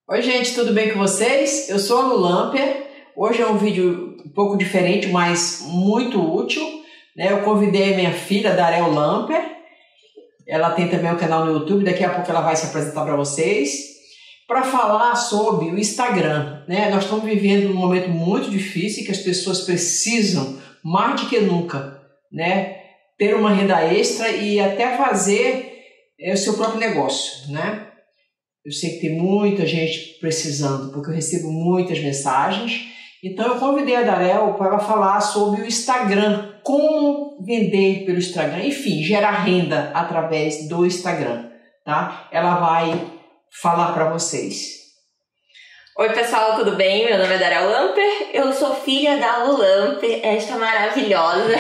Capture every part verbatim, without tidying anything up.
Oi gente, tudo bem com vocês? Eu sou a Lu Lamper. Hoje é um vídeo um pouco diferente, mas muito útil, né? Eu convidei a minha filha, Darel Lamper. Ela tem também um canal no YouTube, daqui a pouco ela vai se apresentar para vocês, para falar sobre o Instagram, né? Nós estamos vivendo um momento muito difícil que as pessoas precisam, mais do que nunca, né, ter uma renda extra e até fazer é, o seu próprio negócio, né? Eu sei que tem muita gente precisando, porque eu recebo muitas mensagens. Então eu convidei a Darel para ela falar sobre o Instagram, como vender pelo Instagram, enfim, gerar renda através do Instagram, tá? Ela vai falar para vocês. Oi pessoal, tudo bem? Meu nome é Darel Lamper, eu sou filha da Lu Lamper, esta maravilhosa.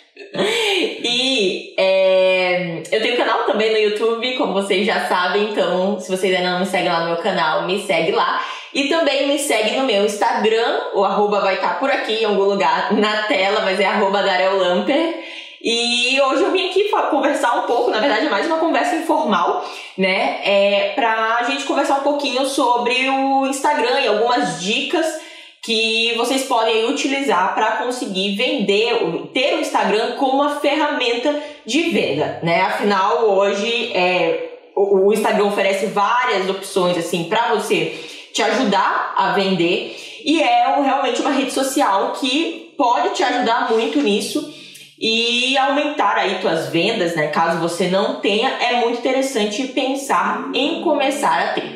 E é, eu tenho um canal também no YouTube, como vocês já sabem, então se vocês ainda não me seguem lá no meu canal, me segue lá. E também me segue no meu Instagram, o arroba vai estar por aqui em algum lugar na tela, mas é arroba Darel Lamper. E hoje eu vim aqui conversar um pouco, na verdade é mais uma conversa informal, né? É, pra gente conversar um pouquinho sobre o Instagram e algumas dicas que vocês podem utilizar para conseguir vender, ter o Instagram como uma ferramenta de venda, né? Afinal, hoje é, o, o Instagram oferece várias opções assim para você te ajudar a vender e é realmente uma rede social que pode te ajudar muito nisso e aumentar aí tuas vendas, né? Caso você não tenha, é muito interessante pensar em começar a ter.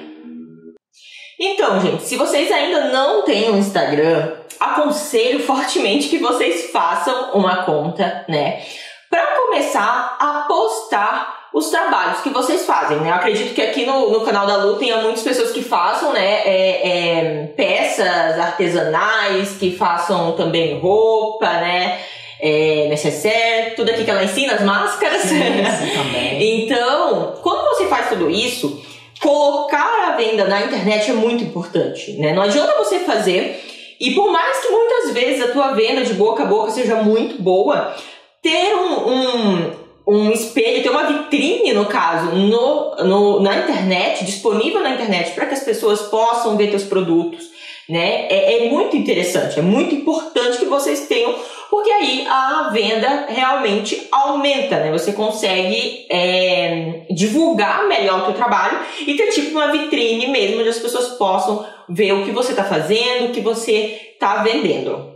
Então, gente, se vocês ainda não têm um Instagram, aconselho fortemente que vocês façam uma conta, né? Para começar a postar os trabalhos que vocês fazem, né? Eu acredito que aqui no, no canal da Lu tenha muitas pessoas que façam, né? É, é, peças artesanais, que façam também roupa, né? É, necessaire, tudo aqui que ela ensina, as máscaras. Sim, sim, também. Então, quando você faz tudo isso, colocar a venda na internet é muito importante, né? Não adianta você fazer, e por mais que muitas vezes a tua venda de boca a boca seja muito boa, ter um, um, um espelho, ter uma vitrine, no caso, no, no, na internet, disponível na internet, para que as pessoas possam ver teus produtos, né? É, é muito interessante, é muito importante que vocês tenham, porque aí a venda realmente aumenta, né? Você consegue é, divulgar melhor o teu trabalho e ter tipo uma vitrine mesmo, onde as pessoas possam ver o que você está fazendo, o que você está vendendo.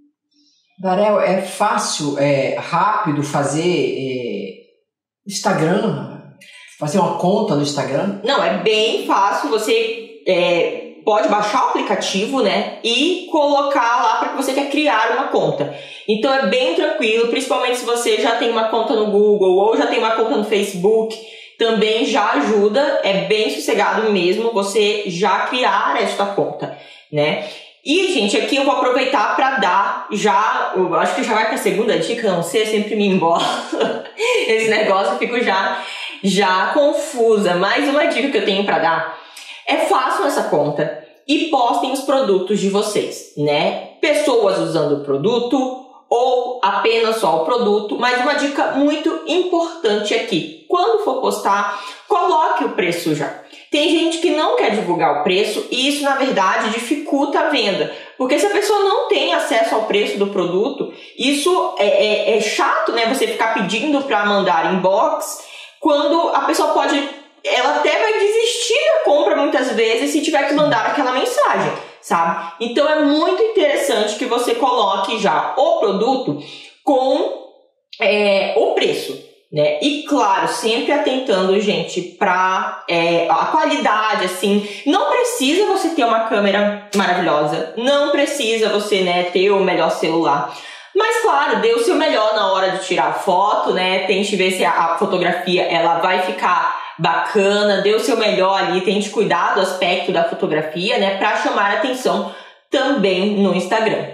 Darel, é fácil, é rápido fazer é, Instagram, fazer uma conta no Instagram? Não, é bem fácil, você é, pode baixar o aplicativo, né, e colocar lá para que você quer criar uma conta. Então é bem tranquilo, principalmente se você já tem uma conta no Google ou já tem uma conta no Facebook, também já ajuda, é bem sossegado mesmo você já criar esta conta, né? E, gente, aqui eu vou aproveitar para dar já, eu acho que já vai para a segunda dica, não sei, eu sempre me embolo esse negócio, eu fico já, já confusa. Mais uma dica que eu tenho para dar é: façam essa conta e postem os produtos de vocês, né? Pessoas usando o produto ou apenas só o produto, mas uma dica muito importante aqui: quando for postar, coloque o preço já. Tem gente que não quer divulgar o preço e isso, na verdade, dificulta a venda. Porque se a pessoa não tem acesso ao preço do produto, isso é, é, é chato, né? Você ficar pedindo para mandar inbox, quando a pessoa pode, ela até vai desistir da compra muitas vezes se tiver que mandar aquela mensagem, sabe? Então é muito interessante que você coloque já o produto com é, o preço, né? E claro, sempre atentando, gente, para é, a qualidade, assim. Não precisa você ter uma câmera maravilhosa, não precisa você, né, ter o melhor celular. Mas claro, dê o seu melhor na hora de tirar foto, né? Tente ver se a, a fotografia ela vai ficar bacana, dê o seu melhor ali, tente cuidar do aspecto da fotografia, né, para chamar a atenção também no Instagram.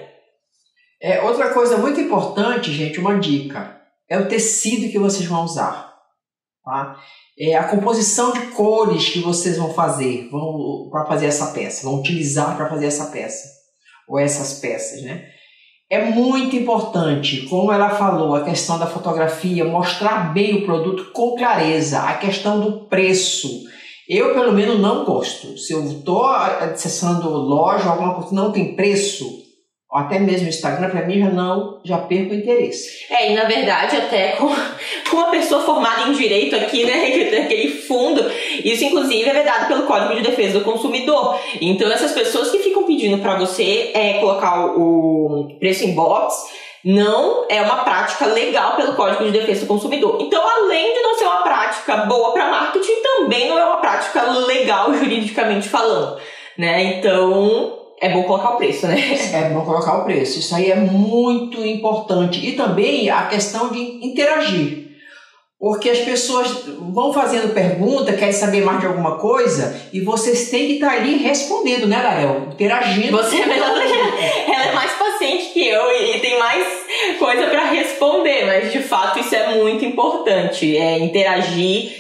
É, outra coisa muito importante, gente, uma dica, é o tecido que vocês vão usar, tá? É a composição de cores que vocês vão fazer, vão para fazer essa peça, vão utilizar para fazer essa peça, ou essas peças, né? É muito importante, como ela falou, a questão da fotografia, mostrar bem o produto com clareza, a questão do preço. Eu, pelo menos, não gosto. Se eu estou acessando loja, alguma coisa não tem preço, ou até mesmo o Instagram, para mim já não, já perco o interesse. É, e na verdade, até com, com uma pessoa formada em direito aqui, né, aquele fundo, isso inclusive é vedado pelo Código de Defesa do Consumidor. Então, essas pessoas que ficam pedindo para você é, colocar o, o preço em box, não é uma prática legal pelo Código de Defesa do Consumidor. Então, além de não ser uma prática boa para marketing, também não é uma prática legal juridicamente falando, né? Então, é bom colocar o preço, né? É bom colocar o preço. Isso aí é muito importante. E também a questão de interagir. Porque as pessoas vão fazendo pergunta, querem saber mais de alguma coisa, e vocês têm que estar ali respondendo, né, Darel? Interagindo. Você é melhor, ela é mais paciente que eu e tem mais coisa para responder, mas de fato isso é muito importante, é interagir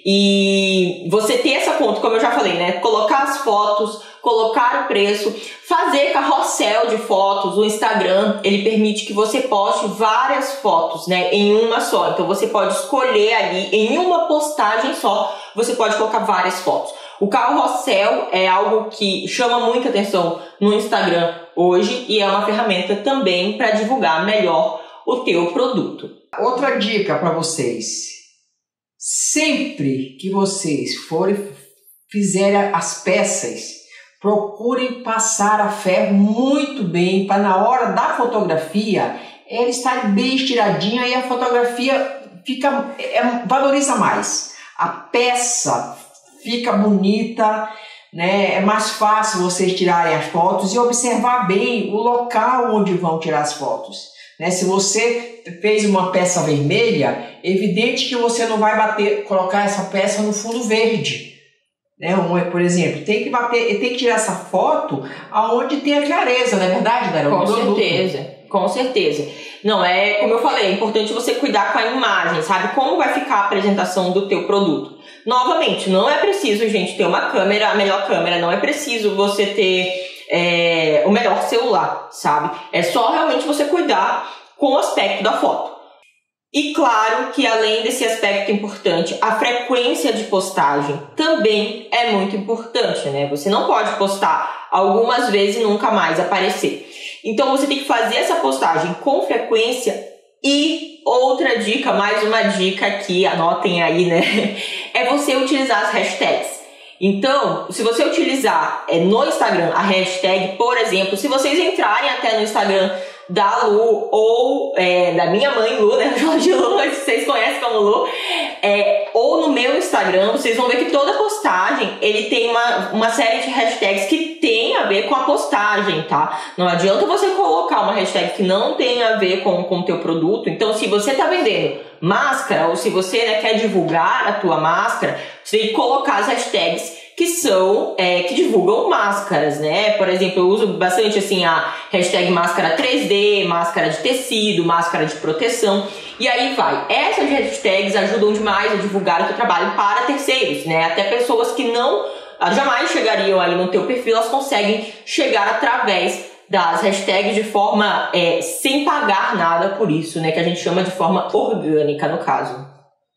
e você ter essa conta, como eu já falei, né? Colocar as fotos, colocar o preço, fazer carrossel de fotos. O Instagram, ele permite que você poste várias fotos, né, em uma só. Então você pode escolher ali, em uma postagem só, você pode colocar várias fotos. O carrossel é algo que chama muita atenção no Instagram hoje e é uma ferramenta também para divulgar melhor o teu produto. Outra dica para vocês. Sempre que vocês forem fizerem as peças, procurem passar a ferro muito bem, para na hora da fotografia ela estar bem estiradinha e a fotografia fica, é, valoriza mais. A peça fica bonita, né? É mais fácil vocês tirarem as fotos e observar bem o local onde vão tirar as fotos. Né? Se você fez uma peça vermelha, é evidente que você não vai bater, colocar essa peça no fundo verde. Né? Um, por exemplo, tem que bater, tem que tirar essa foto aonde tem a clareza, não é verdade, Darel? Com certeza, com certeza. Não, é como eu falei, é importante você cuidar com a imagem, sabe? Como vai ficar a apresentação do teu produto. Novamente, não é preciso, gente, ter uma câmera, a melhor câmera, não é preciso você ter é, o melhor celular, sabe? É só realmente você cuidar com o aspecto da foto. E claro que além desse aspecto importante, a frequência de postagem também é muito importante, né? Você não pode postar algumas vezes e nunca mais aparecer. Então você tem que fazer essa postagem com frequência. E outra dica, mais uma dica aqui, anotem aí, né? É você utilizar as hashtags. Então, se você utilizar é, no Instagram a hashtag, por exemplo, se vocês entrarem até no Instagram da Lu ou é, da minha mãe Lu, né? De Lu, mas vocês conhecem como Lu, é, ou no meu Instagram, vocês vão ver que toda postagem ele tem uma, uma série de hashtags que tem a ver com a postagem, tá? Não adianta você colocar uma hashtag que não tem a ver com o teu produto. Então, se você tá vendendo máscara ou se você, né, quer divulgar a tua máscara, você tem que colocar as hashtags que são, é, que divulgam máscaras, né? Por exemplo, eu uso bastante assim a hashtag máscara três D, máscara de tecido, máscara de proteção, e aí vai. Essas hashtags ajudam demais a divulgar o teu trabalho para terceiros, né? Até pessoas que não, jamais chegariam aí no teu perfil, elas conseguem chegar através das hashtags de forma, é, sem pagar nada por isso, né? Que a gente chama de forma orgânica, no caso.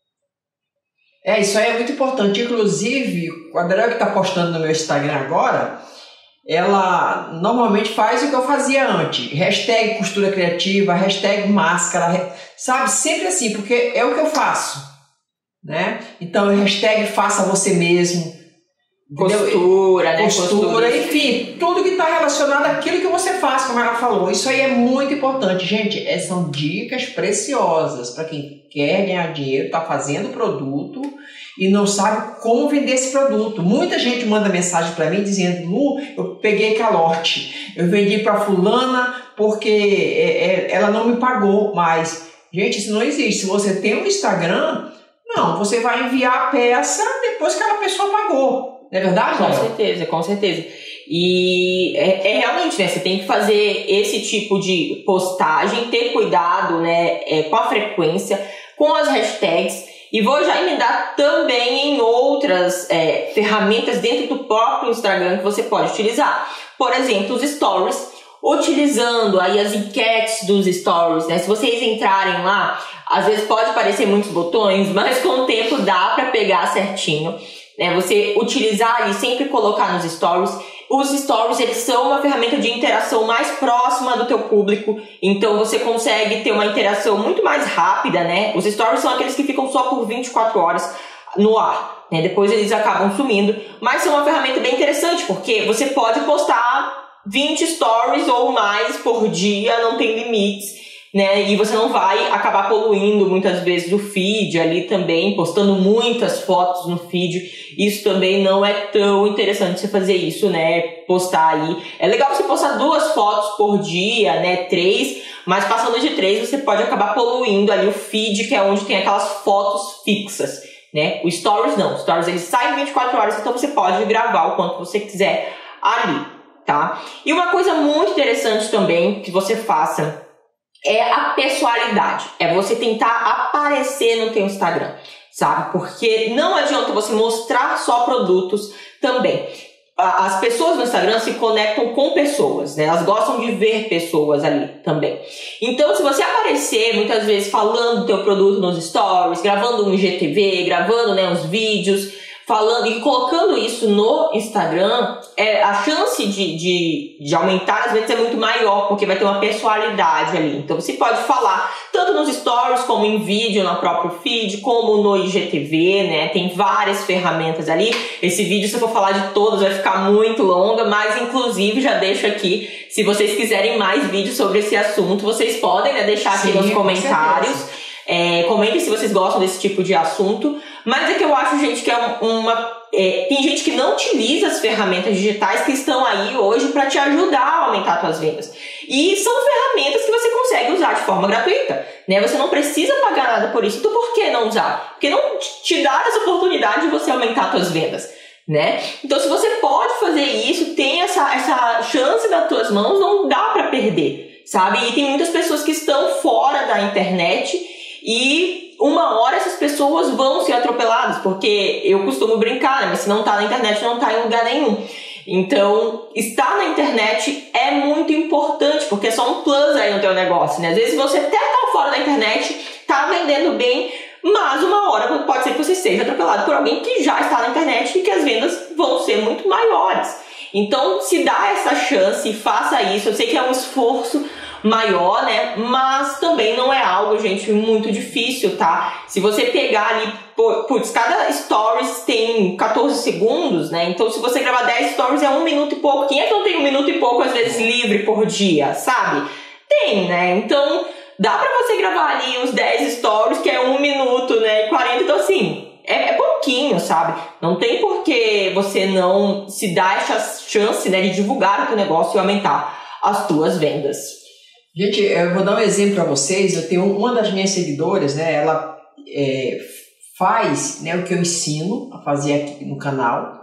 É, isso aí é muito importante. Inclusive, a Darel que está postando no meu Instagram agora, ela normalmente faz o que eu fazia antes. Hashtag costura criativa, hashtag máscara, sabe? Sempre assim, porque é o que eu faço, né? Então, hashtag faça você mesmo. Costura, né? Costura, costura, enfim, tudo que está relacionado àquilo que você faz, como ela falou. Isso aí é muito importante, gente. São dicas preciosas para quem quer ganhar dinheiro, está fazendo produto e não sabe como vender esse produto. Muita gente manda mensagem para mim dizendo: Lu, eu peguei calote, eu vendi para fulana porque ela não me pagou mais. Gente, isso não existe. Se você tem um Instagram, não, você vai enviar a peça depois que aquela pessoa pagou. Não é verdade, Com certeza, com certeza. E é, é realmente, né? Você tem que fazer esse tipo de postagem, ter cuidado, né? É, com a frequência, com as hashtags. E vou já emendar também em outras é, ferramentas dentro do próprio Instagram que você pode utilizar. Por exemplo, os stories. Utilizando aí as enquetes dos stories, né? Se vocês entrarem lá, às vezes pode aparecer muitos botões, mas com o tempo dá para pegar certinho. né? Você utilizar e sempre colocar nos stories. Os stories, eles são uma ferramenta de interação mais próxima do teu público, então você consegue ter uma interação muito mais rápida, né? Os stories são aqueles que ficam só por vinte e quatro horas no ar, né? Depois eles acabam sumindo, mas são uma ferramenta bem interessante, porque você pode postar vinte stories ou mais por dia, não tem limites, né? E você não vai acabar poluindo muitas vezes o feed ali também, postando muitas fotos no feed. Isso também não é tão interessante você fazer isso, né? Postar aí. É legal você postar duas fotos por dia, né? Três, mas passando de três você pode acabar poluindo ali o feed, que é onde tem aquelas fotos fixas, né? O stories não. O stories eles saem vinte e quatro horas, então você pode gravar o quanto você quiser ali, tá? E uma coisa muito interessante também que você faça é a pessoalidade, é você tentar aparecer no teu Instagram, sabe? Porque não adianta você mostrar só produtos também. As pessoas no Instagram se conectam com pessoas, né? Elas gostam de ver pessoas ali também. Então, se você aparecer muitas vezes falando do teu produto nos stories, gravando um I G T V, gravando, né, uns vídeos, falando e colocando isso no Instagram, é, a chance de, de, de aumentar as vendas é muito maior, porque vai ter uma personalidade ali. Então você pode falar tanto nos stories, como em vídeo, no próprio feed, como no I G T V, né? Tem várias ferramentas ali. Esse vídeo, se eu for falar de todos, vai ficar muito longa, mas inclusive já deixo aqui, se vocês quiserem mais vídeos sobre esse assunto, vocês podem, né, deixar aqui Sim, nos comentários. É, comentem se vocês gostam desse tipo de assunto. Mas é que eu acho, gente, que é uma... É, tem gente que não utiliza as ferramentas digitais que estão aí hoje para te ajudar a aumentar as suas vendas. E são ferramentas que você consegue usar de forma gratuita, né? Você não precisa pagar nada por isso. Então por que não usar? Porque não te dá essa oportunidade de você aumentar as suas vendas, né? Então se você pode fazer isso, tem essa, essa chance nas tuas mãos, não dá para perder, sabe? E tem muitas pessoas que estão fora da internet e uma hora essas pessoas vão ser atropeladas, porque eu costumo brincar, né? Mas se não tá na internet, não tá em lugar nenhum. Então, estar na internet é muito importante, porque é só um plus aí no teu negócio, né? Às vezes você até tá fora da internet, tá vendendo bem, mas uma hora pode ser que você seja atropelado por alguém que já está na internet e que as vendas vão ser muito maiores. Então, se dá essa chance e faça isso. Eu sei que é um esforço maior, né? Mas também não é algo, gente, muito difícil, tá? Se você pegar ali, putz, cada stories tem quatorze segundos, né? Então, se você gravar dez stories, é um minuto e pouco. Quem é que não tem um minuto e pouco, às vezes, livre por dia, sabe? Tem, né? Então, dá pra você gravar ali uns dez stories, que é um minuto, né? E quarenta, então, assim, é, é pouquinho, sabe? Não tem por que você não se dar essa chance, né, de divulgar o teu negócio e aumentar as tuas vendas. Gente, eu vou dar um exemplo para vocês. Eu tenho uma das minhas seguidoras, né? Ela é, faz, né, o que eu ensino a fazer aqui no canal.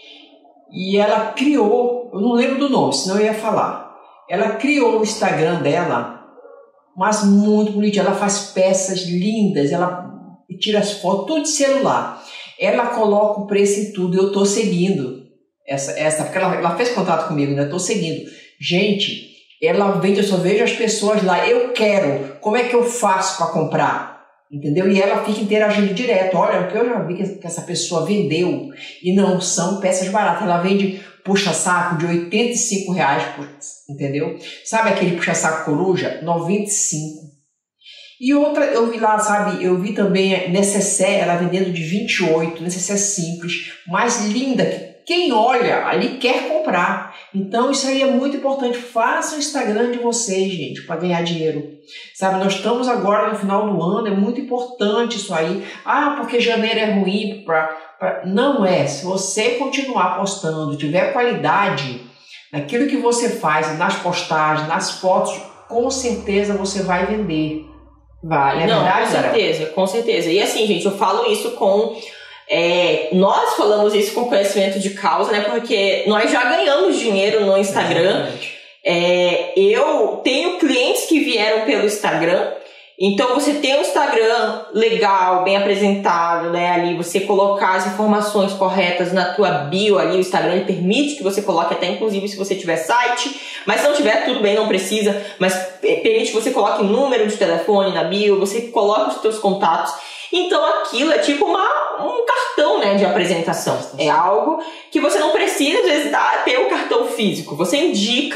E ela criou, eu não lembro do nome, senão eu ia falar. Ela criou o Instagram dela, mas muito bonitinho. Ela faz peças lindas, ela tira as fotos, tudo de celular. Ela coloca o preço em tudo. Eu tô seguindo essa, essa porque ela, ela fez contato comigo, né? Eu tô seguindo. Gente, ela vende, eu só vejo as pessoas lá, eu quero, como é que eu faço para comprar? Entendeu? E ela fica interagindo direto. Olha, o que eu já vi que essa pessoa vendeu, e não são peças baratas. Ela vende puxa-saco de oitenta e cinco reais, entendeu? Sabe aquele puxa-saco coruja? noventa e cinco. E outra, eu vi lá, sabe, eu vi também necessaire, ela vendendo de vinte e oito, necessaire simples, mais linda, que quem olha ali quer comprar. Então isso aí é muito importante. Faça o Instagram de vocês, gente, para ganhar dinheiro. Sabe, nós estamos agora no final do ano, é muito importante isso aí. Ah, porque janeiro é ruim. Pra, pra... Não é. Se você continuar postando, tiver qualidade naquilo que você faz, nas postagens, nas fotos, com certeza você vai vender. Vai, é Não, verdade, com certeza, Zarel? Com certeza. E assim, gente, eu falo isso com... É, nós falamos isso com conhecimento de causa, né? Porque nós já ganhamos dinheiro no Instagram. É, eu tenho clientes que vieram pelo Instagram. Então você tem um Instagram legal, bem apresentado, né? Ali você colocar as informações corretas na tua bio ali. O Instagram ele permite que você coloque até inclusive se você tiver site. Mas se não tiver, tudo bem, não precisa. Mas permite que você coloque número de telefone na bio. Você coloca os teus contatos. Então aquilo é tipo uma, um cartão, né, de apresentação. É algo que você não precisa, às vezes, dar, ter o cartão físico. Você indica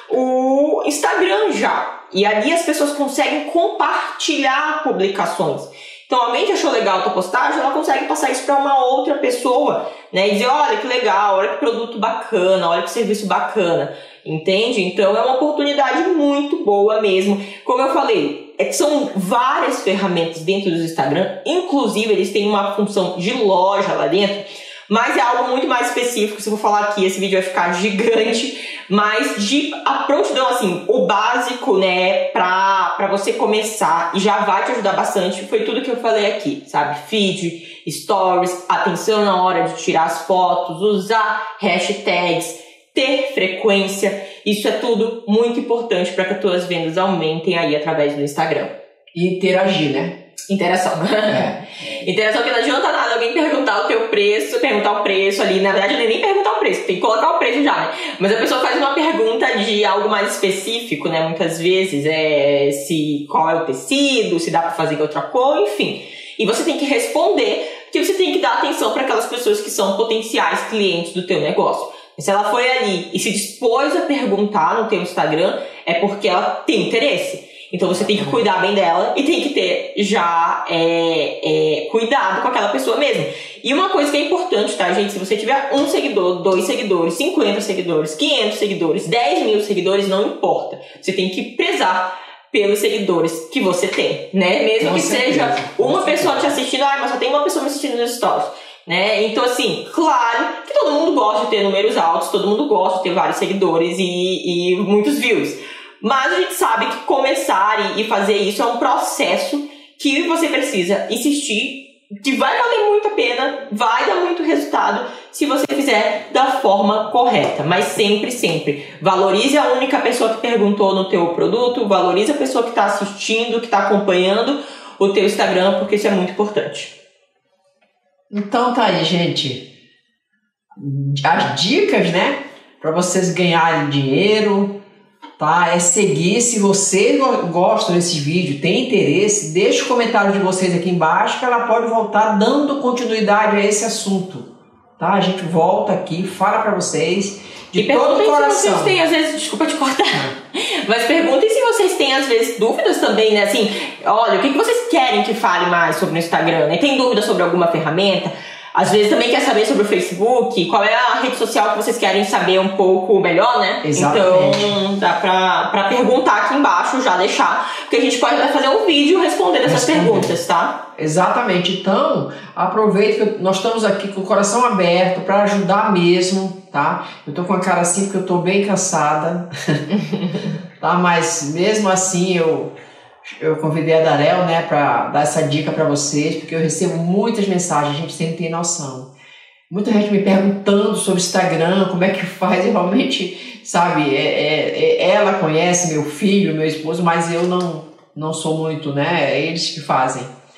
o Instagram já. E ali as pessoas conseguem compartilhar publicações. Então, a mente achou legal a tua postagem, ela consegue passar isso para uma outra pessoa, né? E dizer, olha que legal, olha que produto bacana, olha que serviço bacana, entende? Então, é uma oportunidade muito boa mesmo. Como eu falei, é que são várias ferramentas dentro do Instagram, inclusive eles têm uma função de loja lá dentro, mas é algo muito mais específico. Se eu for falar aqui, esse vídeo vai ficar gigante, mas de a prontidão, assim, o básico, né, pra, pra você começar e já vai te ajudar bastante, foi tudo que eu falei aqui, sabe? Feed, stories, atenção na hora de tirar as fotos, usar hashtags, ter frequência, isso é tudo muito importante para que as tuas vendas aumentem aí através do Instagram. E interagir, né? Interação. É. Interação, que não adianta nada alguém perguntar o teu preço, perguntar o preço ali. Na verdade, nem perguntar o preço, tem que colocar o preço já, né? Mas a pessoa faz uma pergunta de algo mais específico, né? Muitas vezes, é se qual é o tecido, se dá pra fazer outra cor, enfim. E você tem que responder, porque você tem que dar atenção para aquelas pessoas que são potenciais clientes do teu negócio. E se ela foi ali e se dispôs a perguntar no teu Instagram, é porque ela tem interesse. Então você tem que cuidar bem dela e tem que ter já é, é, cuidado com aquela pessoa mesmo. E uma coisa que é importante, tá, gente? Se você tiver um seguidor, dois seguidores, cinquenta seguidores, quinhentos seguidores, dez mil seguidores, não importa. Você tem que prezar pelos seguidores que você tem, né? Mesmo com que certeza. Seja uma pessoa te assistindo, ah, mas só tem uma pessoa me assistindo nos stories. Né? Então, assim, claro que todo mundo gosta de ter números altos, todo mundo gosta de ter vários seguidores e, e muitos views. Mas a gente sabe que começar e fazer isso é um processo que você precisa insistir, que vai valer muito a pena, vai dar muito resultado se você fizer da forma correta. Mas sempre, sempre, valorize a única pessoa que perguntou no teu produto, valorize a pessoa que está assistindo, que está acompanhando o teu Instagram, porque isso é muito importante. Então tá aí, gente. As dicas, né? Para vocês ganharem dinheiro, tá? É seguir. Se vocês gostam desse vídeo, tem interesse, deixa o comentário de vocês aqui embaixo que ela pode voltar dando continuidade a esse assunto, tá? A gente volta aqui, fala para vocês de e todo o coração. Se vocês têm, às vezes, desculpa te cortar, mas perguntem se vocês têm, às vezes, dúvidas também, né? Assim, olha, o que vocês querem que fale mais sobre o Instagram, né? Tem dúvida sobre alguma ferramenta? Às vezes também quer saber sobre o Facebook, qual é a rede social que vocês querem saber um pouco melhor, né? Exatamente. Então, dá pra, pra perguntar aqui embaixo, já deixar, porque a gente pode fazer um vídeo respondendo essas Responder. perguntas, tá? Exatamente. Então, aproveita que nós estamos aqui com o coração aberto para ajudar mesmo, tá? Eu tô com a cara assim porque eu tô bem cansada, tá? Mas mesmo assim eu... Eu convidei a Darel, né, para dar essa dica para vocês, porque eu recebo muitas mensagens, a gente sempre tem noção. Muita gente me perguntando sobre Instagram, como é que faz, e realmente, sabe, é, é, ela conhece meu filho, meu esposo, mas eu não, não sou muito, né, é eles que fazem.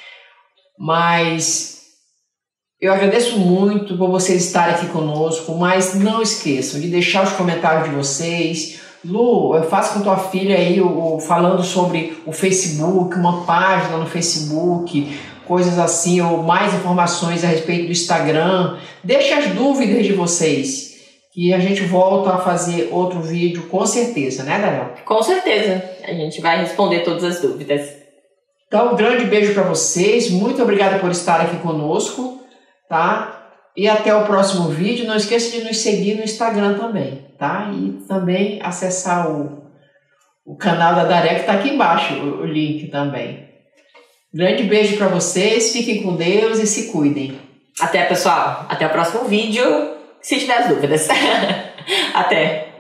Mas eu agradeço muito por vocês estarem aqui conosco, mas não esqueçam de deixar os comentários de vocês. Lu, eu faço com tua filha aí o, o, falando sobre o Facebook, uma página no Facebook, coisas assim, ou mais informações a respeito do Instagram. Deixe as dúvidas de vocês, que a gente volta a fazer outro vídeo com certeza, né, Daniel? Com certeza, a gente vai responder todas as dúvidas. Então, um grande beijo para vocês, muito obrigada por estar aqui conosco, tá? E até o próximo vídeo. Não esqueça de nos seguir no Instagram também, tá? E também acessar o, o canal da Daré, que está aqui embaixo, o, o link também. Grande beijo para vocês, fiquem com Deus e se cuidem. Até, pessoal. Até o próximo vídeo, se tiver as dúvidas. Até.